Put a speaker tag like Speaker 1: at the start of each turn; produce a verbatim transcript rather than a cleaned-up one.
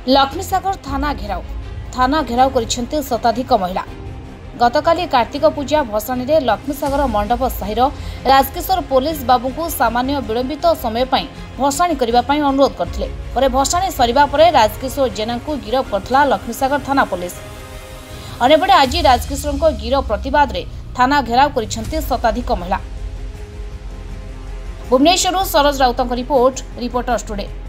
Speaker 1: लक्ष्मीसागर थाना घेराव थाना घेराव करिसेंते शताधिक महिला। गतकाली कार्तिक पूजा भसाणी रे लक्ष्मीसागर मंडप साहिर राजकिशोर पुलिस बाबू को सामान्य विलंबित समय पाई भसाणी करबा पाई अनुरोध करथिले। परे भसाणी सरिबा परे राजकिशोर जेना को गिरफ करथला लक्ष्मीसागर थाना पुलिस। अनेबडे आज राजकिशोर को गिरफ प्रतिवाद रे थाना घेराव करिसेंते शताधिक महिला। Bhubaneswar Saroj Raut report reporters today.